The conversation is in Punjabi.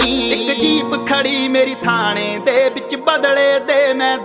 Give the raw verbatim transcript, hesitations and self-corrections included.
ਇੱਕ ਜੀਪ ਖੜੀ ਮੇਰੀ ਥਾਣੇ ਦੇ ਵਿੱਚ ਬਦਲੇ ਦੇ ਮੈਂ